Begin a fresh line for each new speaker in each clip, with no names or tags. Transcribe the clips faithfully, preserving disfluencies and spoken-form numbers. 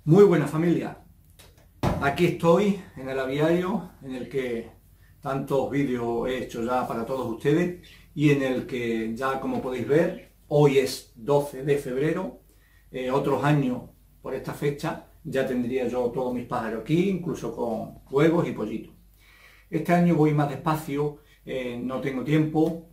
Muy buena familia, aquí estoy en el aviario en el que tantos vídeos he hecho ya para todos ustedes y en el que ya, como podéis ver, hoy es doce de febrero, eh, otros años por esta fecha ya tendría yo todos mis pájaros aquí, incluso con huevos y pollitos. Este año voy más despacio, eh, no tengo tiempo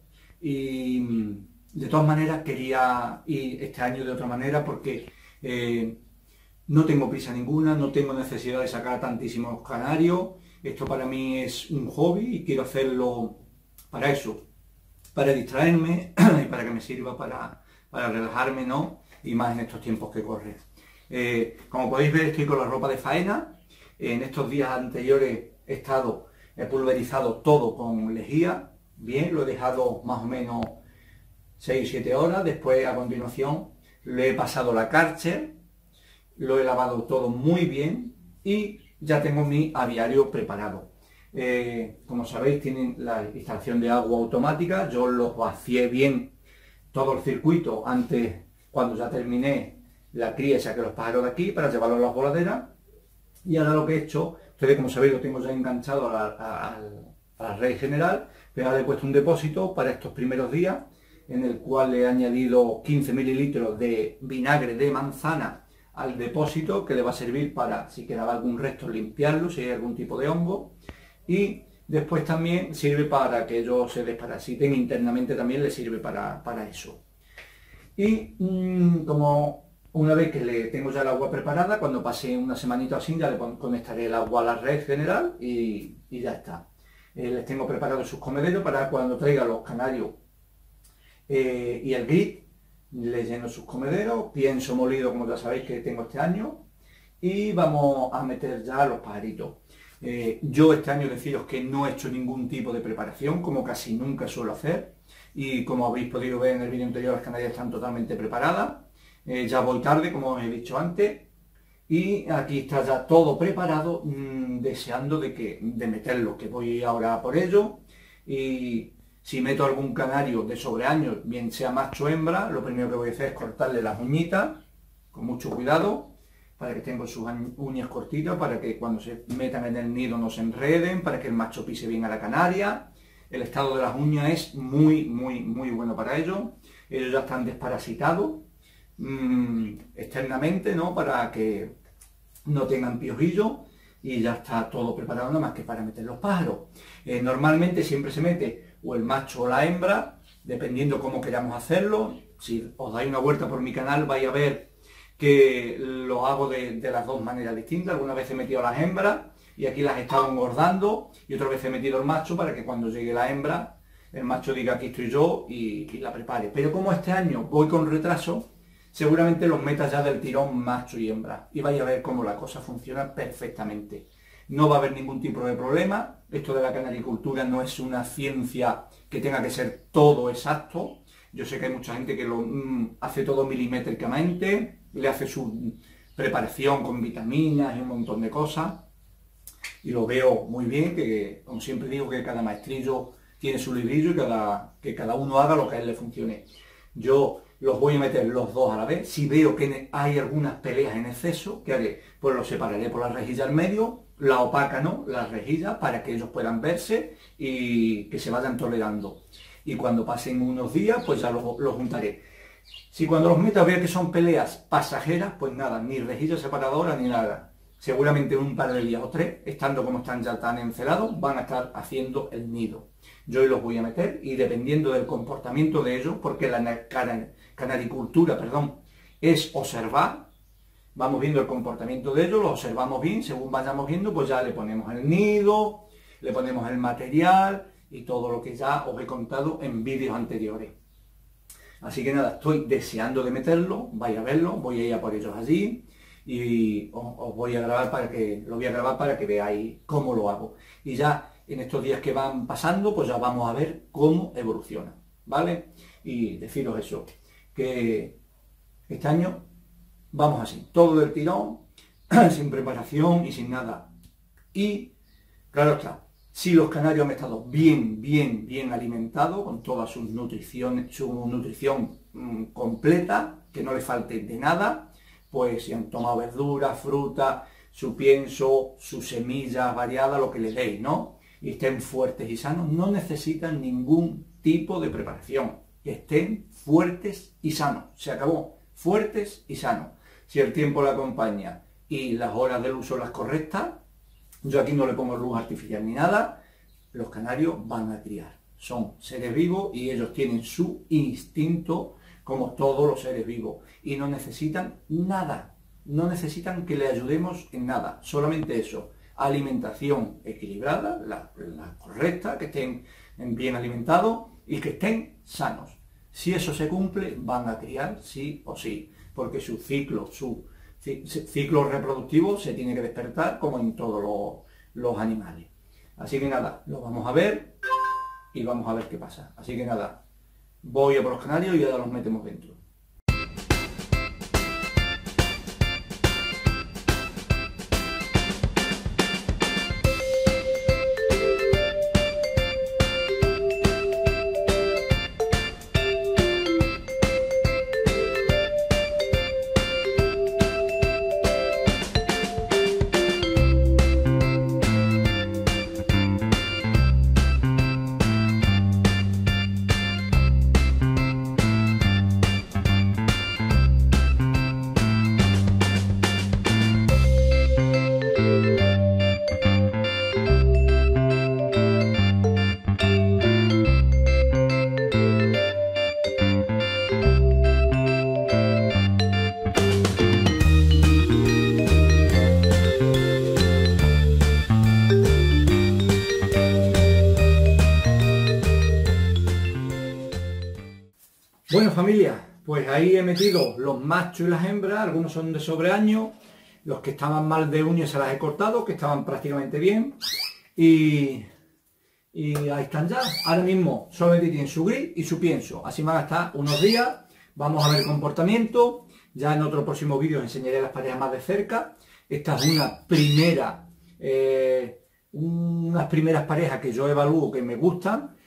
y de todas maneras quería ir este año de otra manera porque eh, no tengo prisa ninguna, no tengo necesidad de sacar tantísimos canarios. Esto para mí es un hobby y quiero hacerlo para eso, para distraerme y para que me sirva para, para relajarme, ¿no? Y más en estos tiempos que corren. Eh, como podéis ver, estoy con la ropa de faena. En estos días anteriores he estado, he pulverizado todo con lejía. Bien, lo he dejado más o menos seis o siete horas. Después, a continuación, le he pasado la Karcher. Lo he lavado todo muy bien y ya tengo mi aviario preparado. Eh, como sabéis, tienen la instalación de agua automática. Yo los vacié bien todo el circuito antes, cuando ya terminé la cría, saqué los pájaros de aquí para llevarlos a las voladeras. Y ahora lo que he hecho, ustedes como sabéis lo tengo ya enganchado a la, a, a la red general, pero ahora le he puesto un depósito para estos primeros días, en el cual le he añadido quince mililitros de vinagre de manzana al depósito, que le va a servir para, si quedaba algún resto, limpiarlo, si hay algún tipo de hongo, y después también sirve para que ellos se desparasiten internamente, también le sirve para, para eso. Y mmm, como una vez que le tengo ya el agua preparada, cuando pase una semanita así, ya le conectaré el agua a la red general y, y ya está. Eh, les tengo preparados sus comederos para cuando traiga los canarios eh, y el grit. Les lleno sus comederos, pienso molido, como ya sabéis que tengo este año, y vamos a meter ya los pajaritos. Eh, yo este año deciros que no he hecho ningún tipo de preparación, como casi nunca suelo hacer, y como habéis podido ver en el vídeo anterior, las canarias están totalmente preparadas. Eh, ya voy tarde, como os he dicho antes, y aquí está ya todo preparado, mmm, deseando de, que, de meterlo, que voy ahora por ello. Y si meto algún canario de sobreaños, bien sea macho o hembra, lo primero que voy a hacer es cortarle las uñitas, con mucho cuidado, para que tengan sus uñas cortitas, para que cuando se metan en el nido no se enreden, para que el macho pise bien a la canaria. El estado de las uñas es muy, muy, muy bueno para ellos. Ellos ya están desparasitados mmm, externamente, ¿no? Para que no tengan piojillos, y ya está todo preparado nada más que para meter los pájaros. Eh, normalmente siempre se mete o el macho o la hembra, dependiendo cómo queramos hacerlo. Si os dais una vuelta por mi canal vais a ver que lo hago de, de las dos maneras distintas. Algunas veces he metido a las hembras y aquí las he estado engordando, y otras veces he metido el macho para que cuando llegue la hembra, el macho diga aquí estoy yo y, y la prepare. Pero como este año voy con retraso, seguramente los metas ya del tirón macho y hembra, y vais a ver cómo la cosa funciona perfectamente. No va a haber ningún tipo de problema. Esto de la canaricultura no es una ciencia que tenga que ser todo exacto. Yo sé que hay mucha gente que lo mm, hace todo milimétricamente, le hace su preparación con vitaminas y un montón de cosas, y lo veo muy bien, que como siempre digo, que cada maestrillo tiene su librillo y cada, que cada uno haga lo que a él le funcione. Yo los voy a meter los dos a la vez. Si veo que hay algunas peleas en exceso, ¿qué haré? Pues los separaré por la rejilla al medio, la opaca no, la rejilla, para que ellos puedan verse y que se vayan tolerando. Y cuando pasen unos días, pues ya los, los juntaré. Si cuando los meta veo que son peleas pasajeras, pues nada, ni rejilla separadora ni nada. Seguramente en un par de días o tres, estando como están ya tan encelados, van a estar haciendo el nido. Yo hoy los voy a meter, y dependiendo del comportamiento de ellos, porque la canaricultura, perdón, es observar, vamos viendo el comportamiento de ellos, lo observamos bien, según vayamos viendo, pues ya le ponemos el nido, le ponemos el material y todo lo que ya os he contado en vídeos anteriores. Así que nada, estoy deseando de meterlo, vais a verlo, voy a ir a por ellos allí, y os, os voy a grabar para que, lo voy a grabar para que veáis cómo lo hago. Y ya en estos días que van pasando, pues ya vamos a ver cómo evoluciona, ¿vale? Y deciros eso, que este año vamos así, todo del tirón, sin preparación y sin nada. Y, claro está, si los canarios han estado bien, bien, bien alimentados, con toda su nutrición, su nutrición mmm, completa, que no les falte de nada, pues si han tomado verduras, fruta, su pienso, sus semillas variadas, lo que les deis, ¿no? Y estén fuertes y sanos, no necesitan ningún tipo de preparación, que estén fuertes y sanos, se acabó, fuertes y sanos. Si el tiempo la acompaña y las horas del uso las correctas, yo aquí no le pongo luz artificial ni nada, los canarios van a criar. Son seres vivos y ellos tienen su instinto como todos los seres vivos y no necesitan nada, no necesitan que le ayudemos en nada, solamente eso, alimentación equilibrada, la, la correcta, que estén bien alimentados y que estén sanos. Si eso se cumple, van a criar sí o sí, porque su ciclo, su ciclo reproductivo se tiene que despertar como en todos los, los animales. Así que nada, lo vamos a ver y vamos a ver qué pasa. Así que nada, voy a por los canarios y ahora los metemos dentro. Bueno familia, pues ahí he metido los machos y las hembras, algunos son de sobreaño, los que estaban mal de uñas se las he cortado, que estaban prácticamente bien, y, y ahí están ya. Ahora mismo solamente tienen su gris y su pienso, así van a estar unos días, vamos a ver el comportamiento, ya en otro próximo vídeo os enseñaré las parejas más de cerca. Esta es una primera, eh, unas primeras parejas que yo evalúo que me gustan,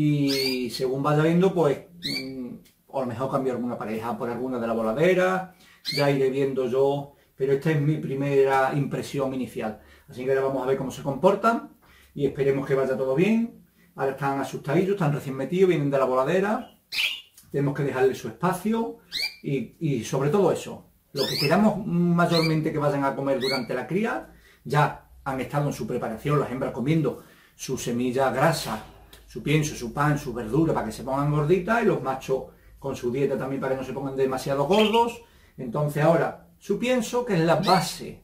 y según vaya viendo, pues o a lo mejor cambio alguna pareja por alguna de la voladera, ya iré viendo yo, pero esta es mi primera impresión inicial. Así que ahora vamos a ver cómo se comportan y esperemos que vaya todo bien. Ahora están asustadillos, están recién metidos, vienen de la voladera, tenemos que dejarle su espacio y, y sobre todo eso, lo que queramos mayormente que vayan a comer durante la cría, ya han estado en su preparación, las hembras comiendo su semilla grasa, su pienso, su pan, su verdura para que se pongan gorditas, y los machos con su dieta también para que no se pongan demasiado gordos. Entonces ahora su pienso, que es la base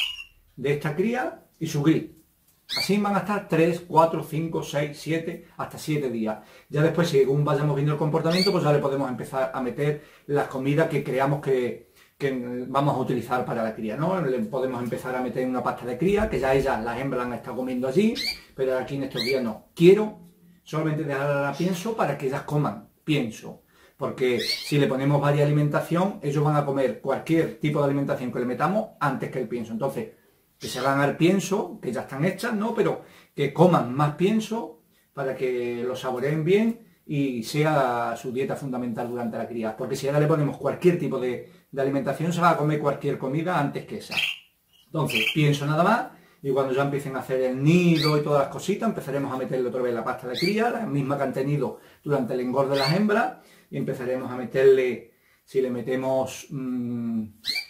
de esta cría, y su gris. Así van a estar tres, cuatro, cinco, seis, siete, hasta siete días. Ya después, según vayamos viendo el comportamiento, pues ya le podemos empezar a meter las comidas que creamos que, que vamos a utilizar para la cría, ¿no? Le podemos empezar a meter una pasta de cría, que ya ellas, las hembras, han estado comiendo allí, pero aquí en estos días no. Quiero solamente dejarla a pienso para que ellas coman pienso. Porque si le ponemos varia alimentación, ellos van a comer cualquier tipo de alimentación que le metamos antes que el pienso. Entonces, que se hagan al pienso, que ya están hechas, ¿no? Pero que coman más pienso para que lo saboreen bien y sea su dieta fundamental durante la cría. Porque si ahora le ponemos cualquier tipo de, de alimentación, se va a comer cualquier comida antes que esa. Entonces, pienso nada más, y cuando ya empiecen a hacer el nido y todas las cositas, empezaremos a meterle otra vez la pasta de cría, la misma que han tenido durante el engorde de las hembras, y empezaremos a meterle, si le metemos mmm,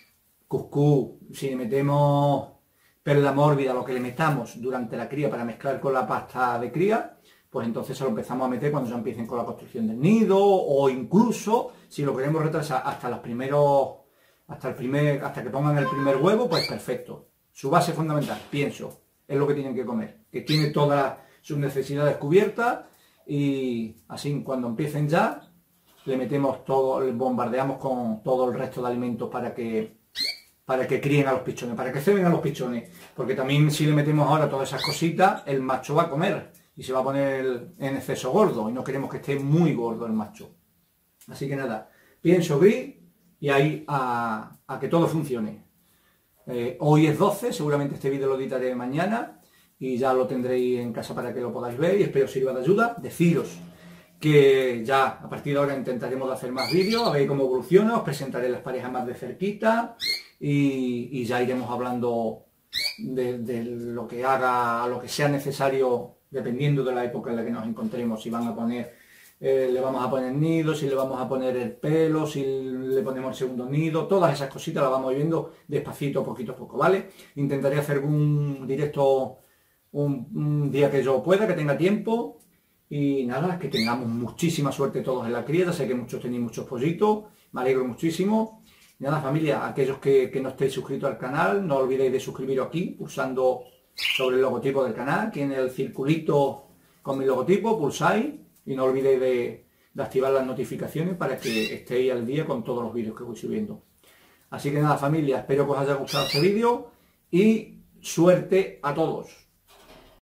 cuscús, si le metemos perla mórbida, lo que le metamos durante la cría para mezclar con la pasta de cría, pues entonces se lo empezamos a meter cuando ya empiecen con la construcción del nido, o incluso, si lo queremos retrasar hasta los primeros, hasta el primer, hasta que pongan el primer huevo, pues perfecto. Su base fundamental, pienso, es lo que tienen que comer, que tiene todas sus necesidades cubiertas, y así cuando empiecen ya, le metemos todo, le bombardeamos con todo el resto de alimentos para que, para que críen a los pichones, para que ceben a los pichones, porque también si le metemos ahora todas esas cositas, el macho va a comer y se va a poner en exceso gordo, y no queremos que esté muy gordo el macho. Así que nada, pienso gris y ahí a, a que todo funcione. Eh, hoy es doce, seguramente este vídeo lo editaré mañana y ya lo tendréis en casa para que lo podáis ver, y espero sirva de ayuda. Deciros que ya a partir de ahora intentaremos hacer más vídeos, a ver cómo evoluciona, os presentaré las parejas más de cerquita, y, y ya iremos hablando de, de lo que haga, lo que sea necesario, dependiendo de la época en la que nos encontremos. Si van a poner, eh, le vamos a poner nido, si le vamos a poner el pelo, si le ponemos el segundo nido, todas esas cositas las vamos viendo despacito, poquito a poco, ¿vale? Intentaré hacer un directo un, un día que yo pueda, que tenga tiempo. Y nada, que tengamos muchísima suerte todos en la cría. Sé que muchos tenéis muchos pollitos, me alegro muchísimo. Y nada, familia, aquellos que, que no estéis suscritos al canal, no olvidéis de suscribiros aquí, pulsando sobre el logotipo del canal, que en el circulito con mi logotipo pulsáis, y no olvidéis de, de activar las notificaciones para que estéis al día con todos los vídeos que voy subiendo. Así que nada, familia, espero que os haya gustado este vídeo y suerte a todos.